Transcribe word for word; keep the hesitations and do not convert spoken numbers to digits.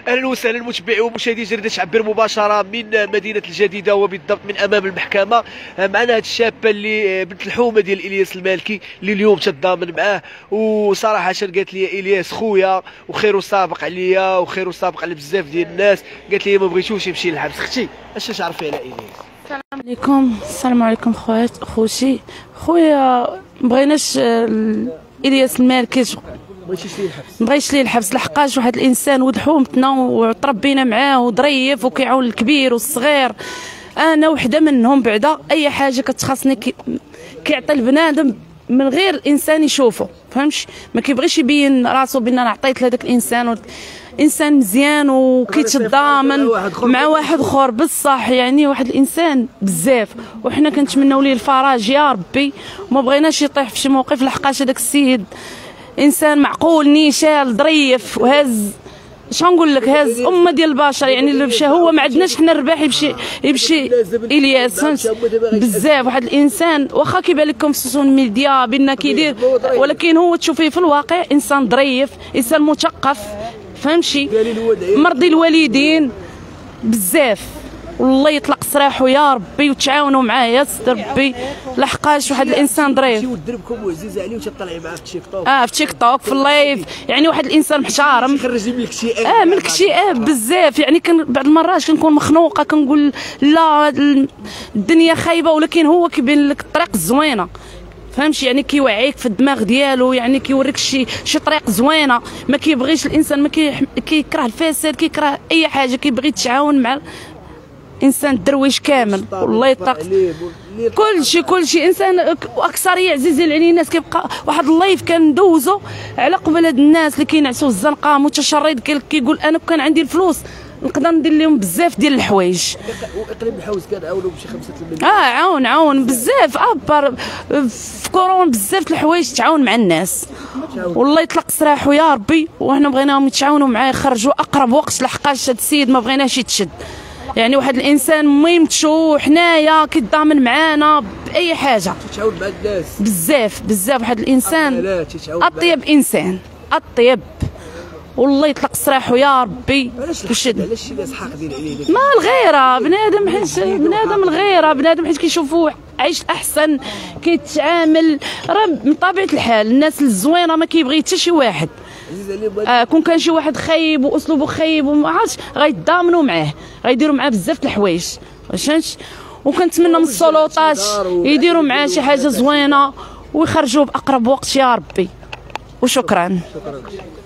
اهلا وسهلا متابعي ومشاهدي جريده عبر مباشره من مدينه الجديده وبالضبط من امام المحكمه. معنا هذه الشابه اللي بنت الحومه ديال الياس المالكي اللي اليوم تضامن معاه، وصراحه قالت لي الياس خويا وخيره سابق عليا وخيره سابق على بزاف ديال الناس. قالت لي ما بغيتوش يمشي للحبس. اختي اش تعرفي على الياس؟ السلام عليكم. السلام عليكم خوات خوتي خويا. مبغيناش الياس المالكي بغيتيش ليه الحبس؟ مبغيتش ليه الحبس لحقاش واحد الانسان ولد حومتنا وتربينا معاه وظريف وكيعاون الكبير والصغير. انا وحده منهم بعدا اي حاجه كتخاصني كي كيعطي البنادم من غير الانسان يشوفه، فهمتش؟ ما كيبغيش يبين راسو بان انا عطيت لهذاك الانسان و... انسان مزيان وكيتضامن مع واحد اخر بصح، يعني واحد الانسان بزاف، وحنا كنتمناو ليه الفرج يا ربي. وما بغيناش يطيح في شي موقف لحقاش هذاك السيد انسان معقول نيشال ظريف وهز اش غنقول لك هز امه ديال البشر. يعني اللي مشى هو ما عندناش حنا الرباح يمشي يمشي الياس بزاف. واحد الانسان واخا كيبان لكم في السوشيال ميديا بان كيدير، ولكن هو تشوفيه في الواقع انسان ظريف، انسان مثقف، فهمتي؟ مرضي الوالدين بزاف. والله يطلق سراحه يا ربي وتعاونوا معاه يا سيدي ربي لحقاش واحد الانسان ظريف. ودربكم وعزيز عليه وتطلعي معاه في تيك توك. اه في تيك توك في اللايف، يعني واحد الانسان محترم. يخرج من الاكتئاب. اه من الاكتئاب بزاف. يعني كان بعض المرات كنكون مخنوقه كنقول لا الدنيا خايبه، ولكن هو كيبين لك الطريق الزوينه، فهمتي؟ يعني كيوعيك في الدماغ ديالو، يعني كيوريك شي شي طريق زوينه. ما كيبغيش الانسان، ما كيكره الفساد، كيكره اي حاجه، كيبغي يتعاون مع انسان الدرويش كامل. والله يطلق كلشي كلشي انسان. واكثريه عزيزين عليه الناس. كيبقى واحد اللايف كندوزو على قبل هاد الناس اللي كينعسوا الزنقه متشرد، كيقول انا كان عندي الفلوس نقدر ندير لهم بزاف ديال الحوايج. واقليم الحوز كان عاونوا بشي خمسة المليون. اه عاون عاون بزاف. ابر في كورونا بزاف الحوايج تعاون مع الناس. والله يطلق سراحه يا ربي. وحنا بغيناهم يتعاونوا معاه يخرجوا اقرب وقت لحقاش هاد السيد ما بغيناش يتشد. يعني واحد الانسان ميمتشو حنايا كيتضامن معانا باي حاجه، تتعاون مع الناس بزاف بزاف. واحد الانسان اطيب انسان اطيب. والله يطلق سراحه يا ربي. علاش علاش شي ناس حاقدين عليه؟ ما الغيره بنادم، حيت بنادم الغيره بنادم حيت كيشوفوه عايش احسن، كيتعامل. راه من طبيعه الحال الناس الزوينه ما كيبغي حتى شي واحد. آه كون كان شي واحد خايب واسلوبه خايب وما عرفتش غيتضامنوا معاه، غيديروا معاه بزاف د الحوايج، فهمتي؟ وكنتمنى من السلطات يديروا معاه شي حاجه زوينه ويخرجوه باقرب وقت يا ربي. وشكرا.